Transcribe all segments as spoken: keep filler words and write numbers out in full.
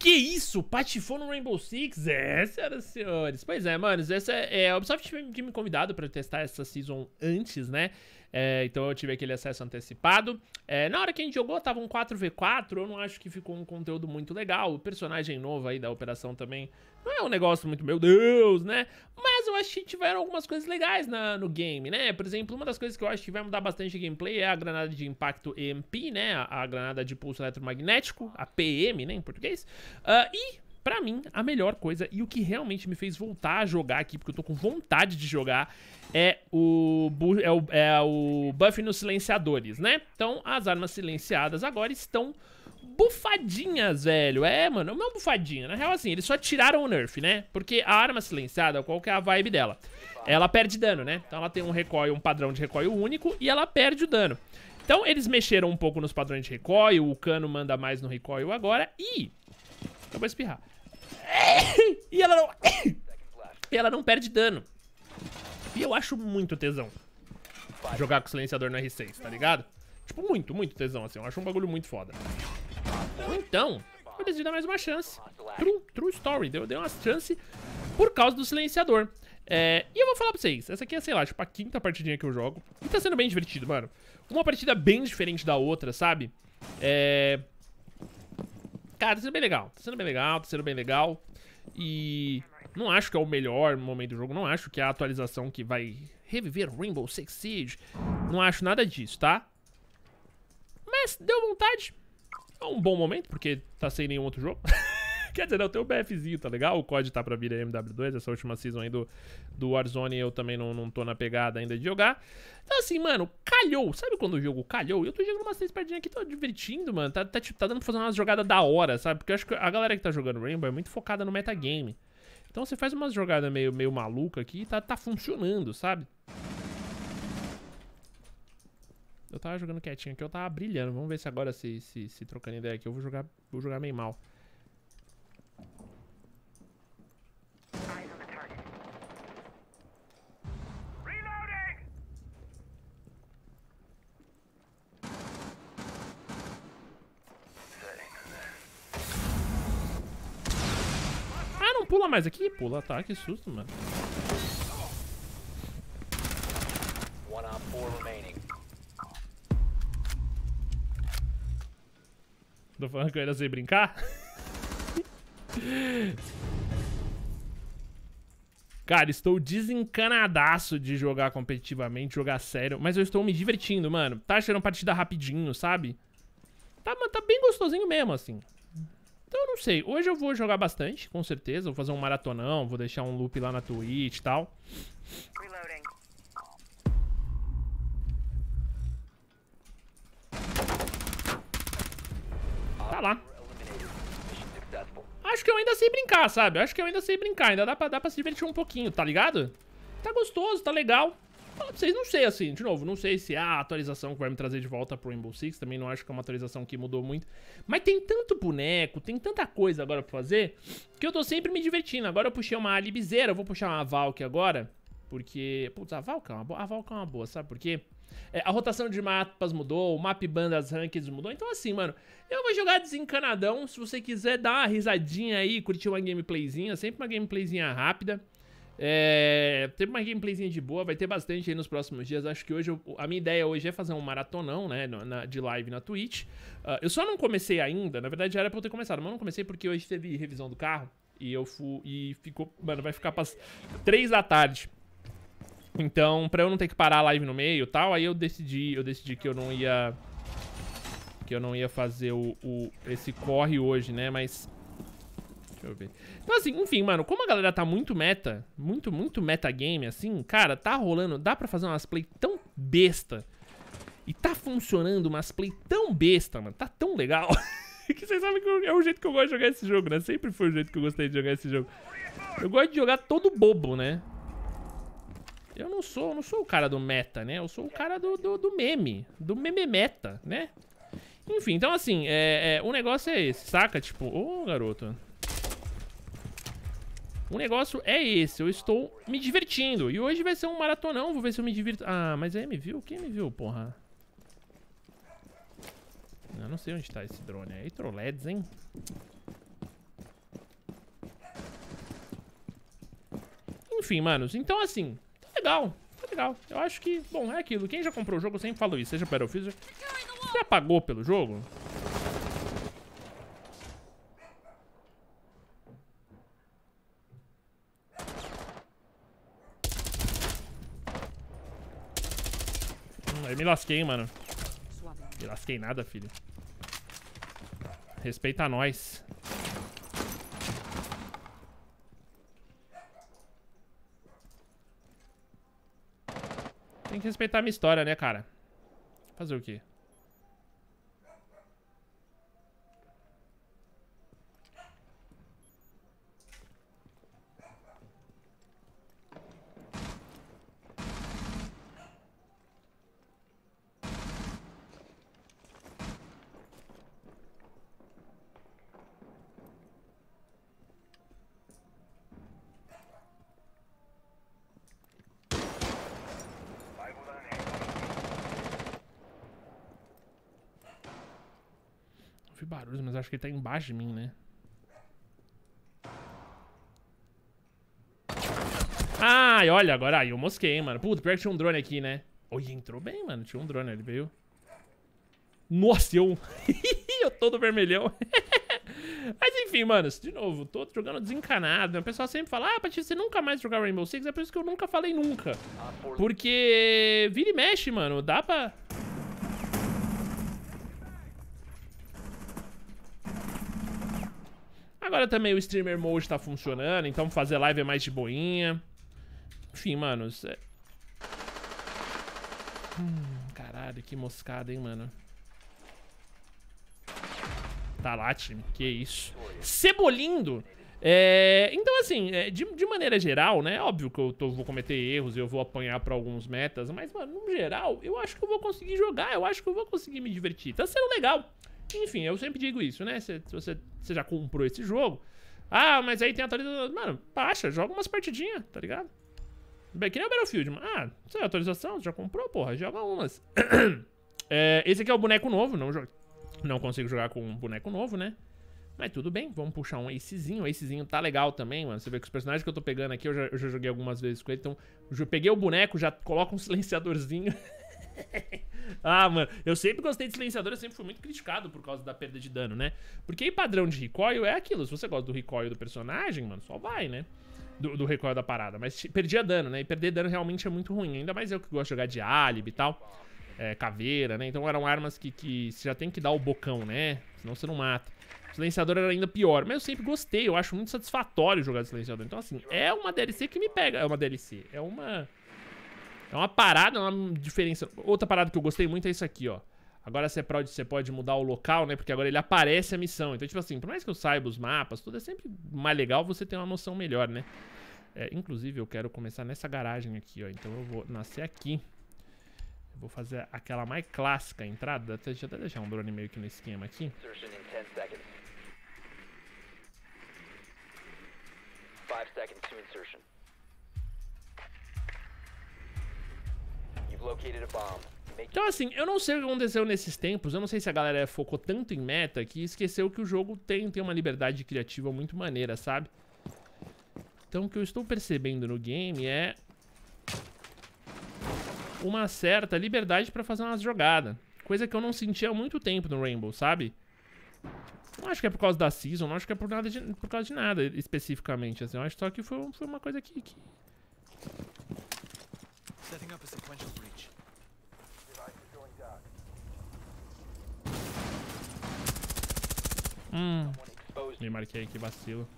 que isso? Patifou no Rainbow Six? É, senhoras e senhores. Pois é, manos, essa é, a Ubisoft tinha me convidado pra testar essa season antes, né? É, então eu tive aquele acesso antecipado. É, na hora que a gente jogou, tava um quatro v quatro, eu não acho que ficou um conteúdo muito legal. O personagem novo aí da operação também não é um negócio muito, meu Deus, né? Mas eu acho que tiveram algumas coisas legais na, no game, né? Por exemplo, uma das coisas que eu acho que vai mudar bastante a gameplay é a granada de impacto E M P, né? A, a granada de pulso eletromagnético, a P M, né, em português. Uh, e... Pra mim, a melhor coisa e o que realmente me fez voltar a jogar aqui, porque eu tô com vontade de jogar, é o, é o, é o buff nos silenciadores, né? Então, as armas silenciadas agora estão bufadinhas, velho. É, mano, não é bufadinha. Na real, assim, eles só tiraram o nerf, né? Porque a arma silenciada, qual que é a vibe dela? Ela perde dano, né? Então ela tem um recoil, um padrão de recoil único e ela perde o dano. Então, eles mexeram um pouco nos padrões de recoil, o cano manda mais no recoil agora e... Eu vou espirrar. E ela não... E ela não perde dano. E eu acho muito tesão jogar com o silenciador no R seis, tá ligado? Tipo, muito, muito tesão, assim. Eu acho um bagulho muito foda. Então, eu decidi dar mais uma chance. True, true story. Deu, deu uma chance por causa do silenciador. É, e eu vou falar pra vocês. Essa aqui é, sei lá, tipo a quinta partidinha que eu jogo. E tá sendo bem divertido, mano. Uma partida bem diferente da outra, sabe? É... Cara, tá sendo bem legal, tá sendo bem legal, tá sendo bem legal. E não acho que é o melhor momento do jogo, não acho que é a atualização que vai reviver Rainbow Six Siege. Não acho nada disso, tá? Mas deu vontade. É um bom momento, porque tá sem nenhum outro jogo. Quer dizer, não, tem o BFzinho, tá legal? O C O D tá pra vir a M W dois, essa última season aí do, do Warzone eu também não, não tô na pegada ainda de jogar. Então assim, mano, calhou. Sabe quando o jogo calhou? Eu tô jogando umas três partidinhas aqui, tô divertindo, mano. Tá, tá, tipo, tá dando pra fazer umas jogadas da hora, sabe? Porque eu acho que a galera que tá jogando Rainbow é muito focada no metagame. Então você faz umas jogadas meio, meio maluca aqui e tá, tá funcionando, sabe? Eu tava jogando quietinho aqui, eu tava brilhando. Vamos ver se agora, se, se, se trocando ideia aqui, eu vou jogar, vou jogar meio mal. Pula mais aqui? Pula, tá, que susto, mano. Tô falando que eu ainda sei brincar? Cara, estou desencanadaço de jogar competitivamente, jogar sério. Mas eu estou me divertindo, mano. Tá achando partida rapidinho, sabe? Tá, tá bem gostosinho mesmo, assim. Então eu não sei, hoje eu vou jogar bastante, com certeza. Vou fazer um maratonão, vou deixar um loop lá na Twitch e tal. Tá lá. Acho que eu ainda sei brincar, sabe? Acho que eu ainda sei brincar, ainda dá pra, dá pra se divertir um pouquinho, tá ligado? Tá gostoso, tá legal. Fala pra vocês, não sei assim, de novo, não sei se é a atualização que vai me trazer de volta pro Rainbow Six, também não acho que é uma atualização que mudou muito. Mas tem tanto boneco, tem tanta coisa agora pra fazer, que eu tô sempre me divertindo. Agora eu puxei uma Alibizeira, eu vou puxar uma Valk agora, porque... Putz, a Valk é uma boa, a Valk é uma boa, sabe por quê? É, a rotação de mapas mudou, o map bandas rankeds mudou, então assim, mano, eu vou jogar desencanadão. Se você quiser dar uma risadinha aí, curtir uma gameplayzinha, sempre uma gameplayzinha rápida. É, teve uma gameplayzinha de boa, vai ter bastante aí nos próximos dias. Acho que hoje, eu, a minha ideia hoje é fazer um maratonão, né, na, de live na Twitch. uh, Eu só não comecei ainda, na verdade já era pra eu ter começado, mas eu não comecei porque hoje teve revisão do carro. E eu fui, e ficou, mano, vai ficar pras três da tarde. Então, pra eu não ter que parar a live no meio e tal, aí eu decidi, eu decidi que eu não ia Que eu não ia fazer o, o, esse corre hoje, né, mas... Deixa eu ver. Então assim, enfim, mano, como a galera tá muito meta, muito, muito metagame, assim, cara, tá rolando, dá pra fazer umas play tão besta. E tá funcionando umas play tão besta, mano, tá tão legal. Que vocês sabem que é o jeito que eu gosto de jogar esse jogo, né? Sempre foi o jeito que eu gostei de jogar esse jogo. Eu gosto de jogar todo bobo, né? Eu não sou, não sou o cara do meta, né? Eu sou o cara do, do, do meme, do meme meta, né? Enfim, então assim, é, é, o negócio é esse, saca? Tipo, ô garoto... O negócio é esse, eu estou me divertindo. E hoje vai ser um maratonão, vou ver se eu me divirto. Ah, mas aí me viu? Quem me viu, porra? Eu não sei onde tá esse drone aí, Trolleds, hein? Enfim, manos. Então, assim, tá legal. Tá legal. Eu acho que, bom, é aquilo. Quem já comprou o jogo, eu sempre falo isso. Seja Battlefield, já pagou pelo jogo? Hum, eu me lasquei, mano. Me lasquei nada, filho. Respeita nós. Tem que respeitar a minha história, né, cara? Fazer o quê? Ouvi barulhos, mas acho que ele tá embaixo de mim, né? Ai, olha, agora aí eu mosquei, mano. Puta, pior que tinha um drone aqui, né? Oi, entrou bem, mano. Tinha um drone, ele veio. Nossa, eu... eu todo vermelhão. Mas enfim, mano, de novo, tô jogando desencanado, né? O pessoal sempre fala, ah, Patife, você nunca mais jogar Rainbow Six? É por isso que eu nunca falei nunca. Porque vira e mexe, mano, dá pra... Agora também o Streamer Mode tá funcionando, então fazer live é mais de boinha. Enfim, mano. É... Hum, caralho, que moscada, hein, mano. Tá lá, time. Que isso. Cebolindo. É... Então, assim, é, de, de maneira geral, né? Óbvio que eu tô, vou cometer erros e eu vou apanhar pra alguns metas. Mas, mano, no geral, eu acho que eu vou conseguir jogar. Eu acho que eu vou conseguir me divertir. Tá sendo legal. Enfim, eu sempre digo isso, né? Se, se você, você já comprou esse jogo. Ah, mas aí tem atualização. Mano, baixa, joga umas partidinhas, tá ligado? Bem, que nem o Battlefield, mano. Ah, você tem atualização? Você já comprou, porra? Joga umas. É, esse aqui é o boneco novo. Não, não consigo jogar com um boneco novo, né? Mas tudo bem, vamos puxar um acezinho. O acezinho tá legal também, mano. Você vê que os personagens que eu tô pegando aqui, eu já, eu já joguei algumas vezes com ele. Então, eu peguei o boneco, já coloco um silenciadorzinho. Ah, mano, eu sempre gostei de silenciador, eu sempre fui muito criticado por causa da perda de dano, né? Porque aí padrão de recoil é aquilo, se você gosta do recoil do personagem, mano, só vai, né? Do, do recoil da parada, mas perdia dano, né? E perder dano realmente é muito ruim, ainda mais eu que gosto de jogar de álibi e tal, é, caveira, né? Então eram armas que, que você já tem que dar o bocão, né? Senão você não mata. O silenciador era ainda pior, mas eu sempre gostei, eu acho muito satisfatório jogar de silenciador. Então assim, é uma D L C que me pega, é uma D L C, é uma... É uma parada, uma diferença. Outra parada que eu gostei muito é isso aqui, ó. Agora você pode, você pode mudar o local, né? Porque agora ele aparece a missão. Então, tipo assim, por mais que eu saiba os mapas, tudo é sempre mais legal você ter uma noção melhor, né? É, inclusive, eu quero começar nessa garagem aqui, ó. Então eu vou nascer aqui. Eu vou fazer aquela mais clássica a entrada. Deixa eu até deixar um drone meio que no esquema aqui. five seconds to insertion. Então assim, eu não sei o que aconteceu nesses tempos, eu não sei se a galera focou tanto em meta que esqueceu que o jogo tem, tem uma liberdade criativa muito maneira, sabe? Então o que eu estou percebendo no game é uma certa liberdade pra fazer umas jogadas. Coisa que eu não sentia há muito tempo no Rainbow, sabe? Não acho que é por causa da season, não acho que é por, nada de, por causa de nada especificamente, assim. Eu acho só que foi, foi uma coisa que... que... Setting up a sequential breach. Hum. Me marquei aqui, vacilo.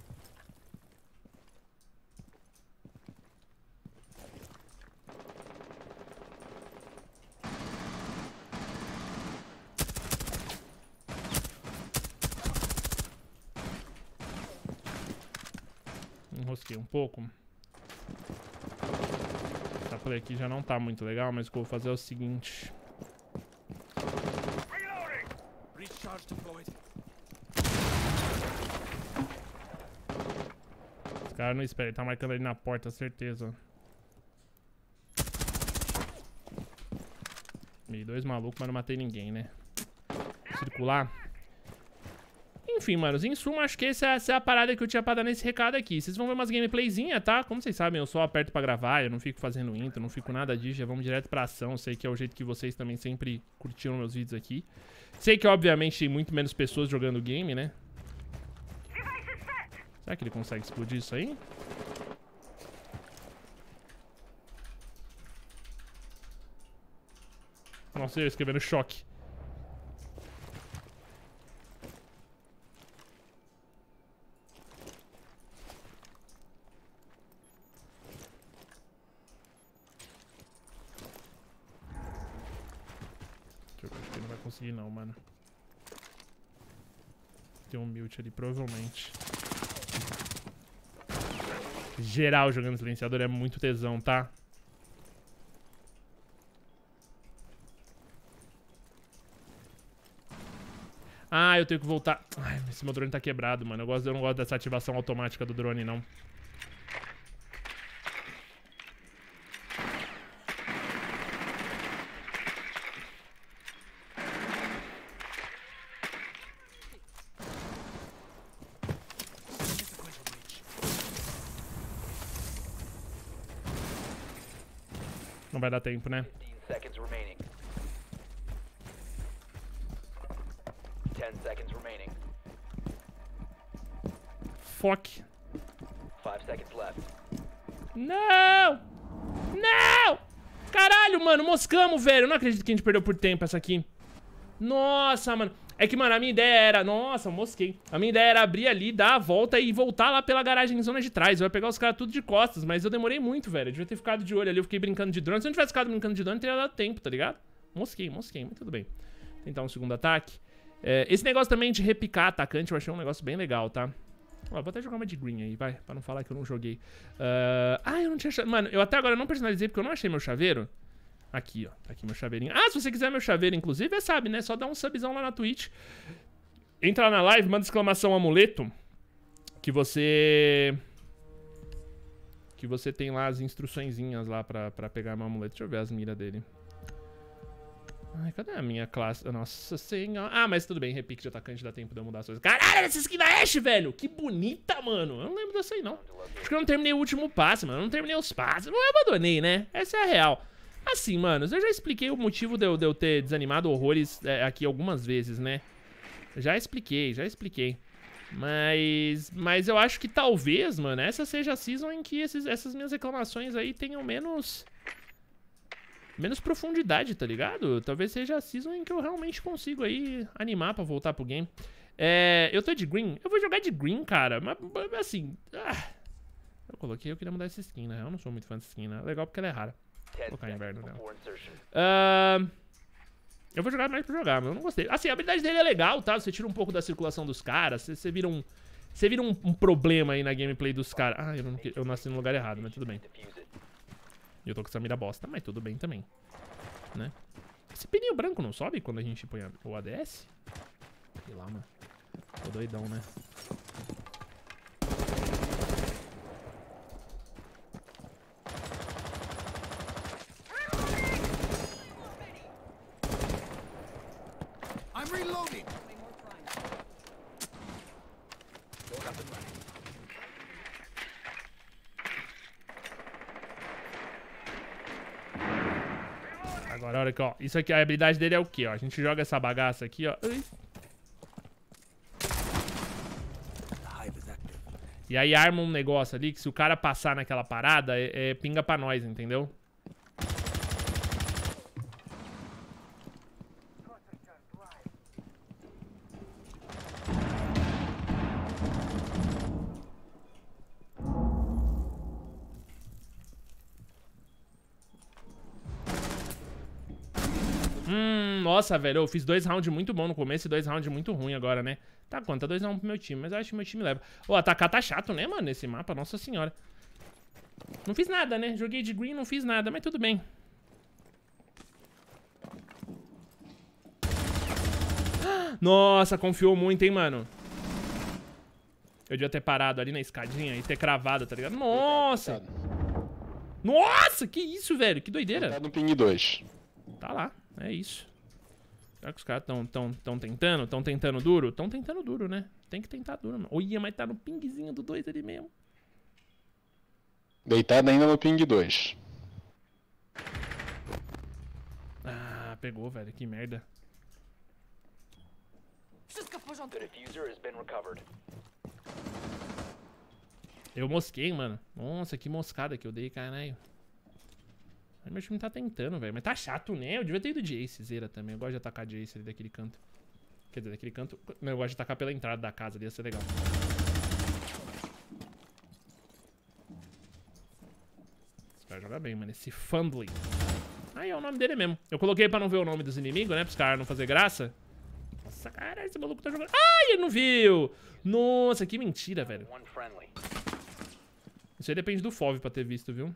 Enrosquei um pouco. Essa play aqui já não tá muito legal, mas o que eu vou fazer é o seguinte. Esse cara não espera, ele tá marcando ali na porta, certeza. Meio dois malucos, mas não matei ninguém, né? Circular. enfim, manos, em suma, acho que essa, essa é a parada que eu tinha pra dar nesse recado aqui. Vocês vão ver umas gameplayzinhas, tá? Como vocês sabem, eu só aperto pra gravar, eu não fico fazendo intro, não fico nada disso, já vamos direto pra ação. Eu sei que é o jeito que vocês também sempre curtiram meus vídeos aqui. Sei que, obviamente, tem muito menos pessoas jogando game, né? Será que ele consegue explodir isso aí? Nossa, eu escrevendo choque. Eu acho que ele não vai conseguir não, mano. Tem um mute ali, provavelmente. Geral jogando silenciador é muito tesão, tá? Ah, eu tenho que voltar. Ai, esse meu drone tá quebrado, mano. Eu, gosto, eu não gosto dessa ativação automática do drone, não. Não vai dar tempo, né? Fuck. Não! Não! Caralho, mano, moscamos, velho. Eu não acredito que a gente perdeu por tempo essa aqui. Nossa, mano. É que, mano, a minha ideia era... Nossa, mosquei. A minha ideia era abrir ali, dar a volta e voltar lá pela garagem em zona de trás. Eu ia pegar os caras tudo de costas, mas eu demorei muito, velho. Eu devia ter ficado de olho ali. Eu fiquei brincando de drone. Se eu não tivesse ficado brincando de drone, teria dado tempo, tá ligado? Mosquei, mosquei, mas tudo bem. Tentar um segundo ataque. É, esse negócio também de repicar atacante eu achei um negócio bem legal, tá? Ó, vou até jogar uma de green aí, vai. Pra não falar que eu não joguei. Uh... Ah, eu não tinha... Mano, eu até agora não personalizei porque eu não achei meu chaveiro. Aqui, ó. Tá aqui meu chaveirinho. Ah, se você quiser meu chaveiro, inclusive, você sabe, né? Só dá um subzão lá na Twitch. Entra lá na live, manda exclamação amuleto. Que você... Que você tem lá as instruçõezinhas lá pra, pra pegar meu amuleto. Deixa eu ver as miras dele. Ai, cadê a minha classe? Nossa senhora. Ah, mas tudo bem, repique de atacante, dá tempo de eu mudar as coisas. Caralho, essa skin da Ashe, velho. Que bonita, mano. Eu não lembro dessa aí, não. Acho que eu não terminei o último passe, mano. Eu não terminei os passes. Eu abandonei, né? Essa é a real. Assim, manos, eu já expliquei o motivo de eu, de eu ter desanimado horrores é, aqui algumas vezes, né? Já expliquei, já expliquei. Mas... Mas eu acho que talvez, mano, essa seja a season em que esses, essas minhas reclamações aí tenham menos... Menos profundidade, tá ligado? Talvez seja a season em que eu realmente consigo aí animar pra voltar pro game. É, eu tô de green. Eu vou jogar de green, cara. Mas, assim... Ah, eu coloquei, eu queria mudar essa skin, né? Eu não sou muito fã dessa skin, né? Legal porque ela é rara. Vou colocar inverno nela. Uh, eu vou jogar mais pra jogar, mas eu não gostei. Assim, a habilidade dele é legal, tá? Você tira um pouco da circulação dos caras. Você, você vira, um, você vira um, um problema aí na gameplay dos caras. Ah, eu, não, eu nasci no lugar errado, mas tudo bem. E eu tô com essa mira bosta, mas tudo bem também, né? Esse pneu branco não sobe quando a gente põe o A D S? Sei lá, mano. Tô doidão, né? I'm reloading. Agora, olha aqui, ó. Isso aqui, a habilidade dele é o quê, ó? A gente joga essa bagaça aqui, ó. E aí arma um negócio ali que se o cara passar naquela parada, é, é pinga pra nós, entendeu? Hum, nossa, velho, eu fiz dois rounds muito bons no começo e dois rounds muito ruim agora, né? Tá, conta dois rounds pro meu time, mas eu acho que meu time leva. Ô, oh, atacar tá chato, né, mano, nesse mapa, nossa senhora. Não fiz nada, né? Joguei de green, não fiz nada, mas tudo bem. Nossa, confiou muito, hein, mano. Eu devia ter parado ali na escadinha e ter cravado, tá ligado? Nossa! Nossa, que isso, velho, que doideira. Tá no ping dois. Tá lá, é isso. Será que os caras tão, tão, tão tentando? Tão tentando duro? Tão tentando duro, né? tem que tentar duro, mano. Olha, mas tá no pingzinho do dois ali mesmo. Deitado ainda no ping dois. Ah, pegou, velho. Que merda. Eu mosquei, mano. Nossa, que moscada que eu dei, caralho. Meu time tá tentando, velho. Mas tá chato, né? Eu devia ter ido de Ace, Zera também. Eu gosto de atacar de Ace ali daquele canto. Quer dizer, daquele canto... Não, eu gosto de atacar pela entrada da casa ali. Ia ser legal. Esse cara joga bem, mano. Esse Fundling. Aí é o nome dele mesmo. Eu coloquei pra não ver o nome dos inimigos, né? Pros caras não fazer graça. Nossa, cara, esse maluco tá jogando... Ai, ele não viu! Nossa, que mentira, velho. Isso aí depende do F O V pra ter visto, viu?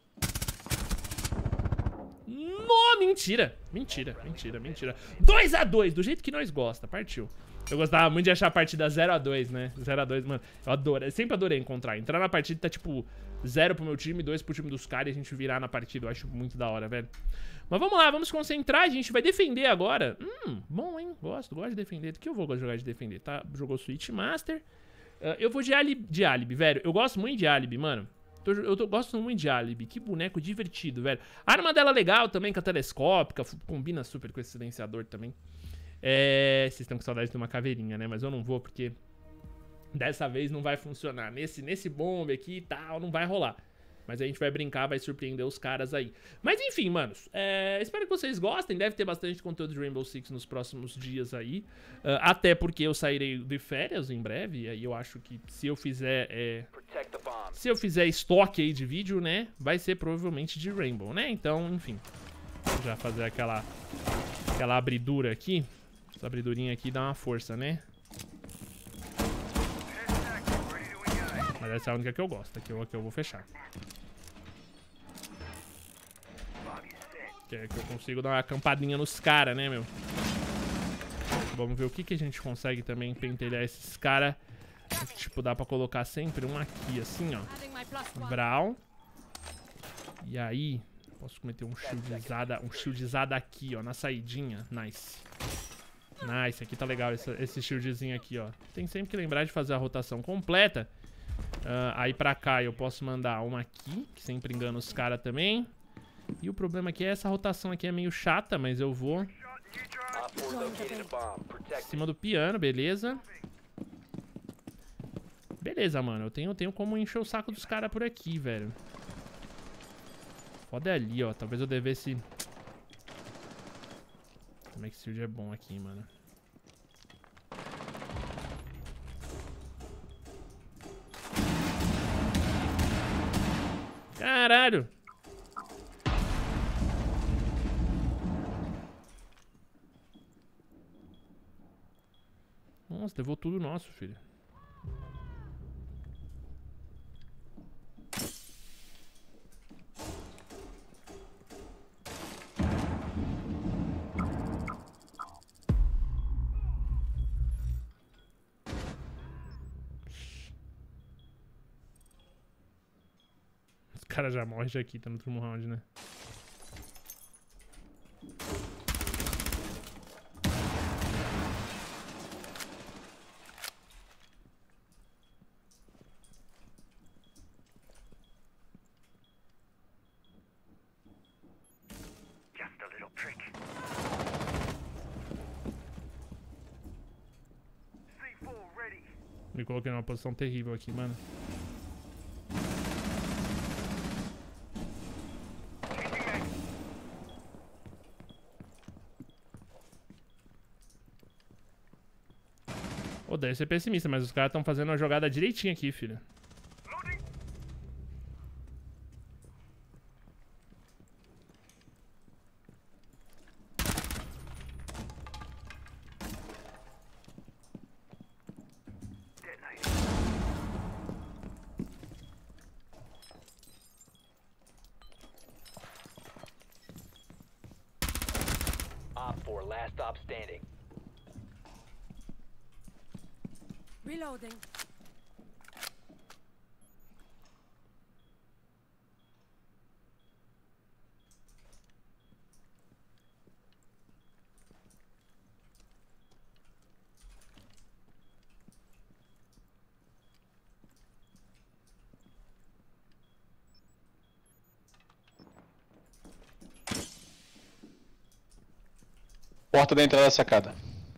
No, mentira. Mentira, mentira, mentira. dois a dois, do jeito que nós gosta. Partiu. Eu gostava muito de achar a partida zero a dois, né? zero a dois, mano. Eu adoro. Eu sempre adorei encontrar. Entrar na partida e tá tipo zero pro meu time, dois pro time dos caras e a gente virar na partida. Eu acho muito da hora, velho. Mas vamos lá, vamos concentrar. A gente vai defender agora. Hum, bom, hein? Gosto, gosto de defender. Do que eu vou jogar de defender? Tá? Jogou Switch Master. Uh, eu vou de Alibi, de Alibi, velho. Eu gosto muito de Alibi, mano. Eu tô, gosto muito de Alibi. Que boneco divertido, velho. A arma dela é legal também, com a telescópica. Combina super com esse silenciador também. É... Vocês estão com saudade de uma caveirinha, né? Mas eu não vou porque dessa vez não vai funcionar. Nesse, nesse bombe aqui e tal, não vai rolar. Mas a gente vai brincar, vai surpreender os caras aí. Mas enfim, manos, é, espero que vocês gostem. Deve ter bastante conteúdo de Rainbow Six nos próximos dias aí. Uh, até porque eu sairei de férias em breve. E aí eu acho que se eu fizer... É, se eu fizer estoque aí de vídeo, né? Vai ser provavelmente de Rainbow, né? Então, enfim. Vou já fazer aquela, aquela abridura aqui. Essa abridurinha aqui dá uma força, né? Mas essa é a única que eu gosto. Aqui eu, aqui eu vou fechar. Que é que eu consigo dar uma acampadinha nos caras, né, meu? Vamos ver o que, que a gente consegue também pentelhar esses caras. Tipo, dá pra colocar sempre um aqui, assim, ó. Brawl. E aí, posso meter um shieldizada, um shieldizada aqui, ó, na saidinha. Nice. Nice, aqui tá legal esse, esse shieldzinho aqui, ó. Tem sempre que lembrar de fazer a rotação completa. Uh, aí pra cá eu posso mandar uma aqui, que sempre engana os caras também. E o problema aqui é essa rotação aqui é meio chata, mas eu vou... Em cima do piano, beleza. Beleza, mano. Eu tenho, tenho como encher o saco dos caras por aqui, velho. Foda é ali, ó. Talvez eu devesse... Como é que esse shield é bom aqui, mano. Caralho! Nossa, levou tudo nosso, filho. Os caras já morrem já aqui, tá no último round, né? Me coloquei numa posição terrível aqui, mano. Ô, deve ser pessimista, mas os caras estão fazendo uma jogada direitinho aqui, filho. For last stop standing. Reloading. Porta da entrada da sacada.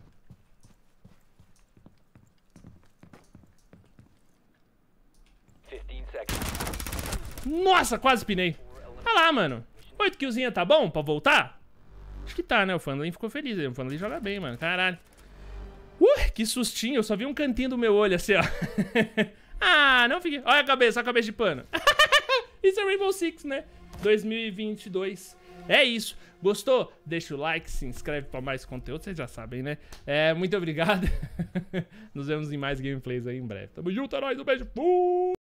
fifteen seconds. Nossa, quase pinei. Tá lá, mano. Oito killzinha tá bom pra voltar? Acho que tá, né? O Fanlin ficou feliz. O Fanlin joga bem, mano. Caralho. Uh, que sustinho. Eu só vi um cantinho do meu olho, assim, ó. Ah, não fiquei... Olha a cabeça, olha a cabeça de pano. Isso é Rainbow Six, né? dois mil e vinte e dois. É isso. Gostou? Deixa o like, se inscreve pra mais conteúdo. Vocês já sabem, né? É, muito obrigado. Nos vemos em mais gameplays aí em breve. Tamo junto, é nóis. Um beijo. Fui!